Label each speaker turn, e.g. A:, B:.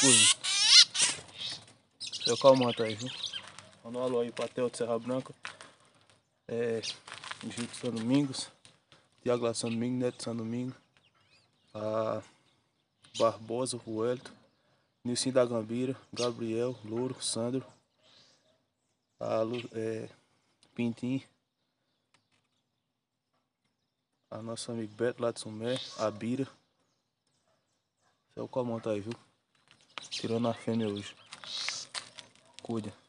A: Cuide. Seu calmante aí, viu? Manda um alô aí pra Theo de Serra Branca. Gil de São Domingos. Tiago lá de São Domingos, Neto de São Domingos. A Barbosa, o Hélito. Nilcinho da Gambira. Gabriel, Louro, Sandro. Pintinho. A nossa amiga Beto lá de Sumé. A Bira. Seu calmante aí, viu? Tirando a fêmea hoje. Cuida.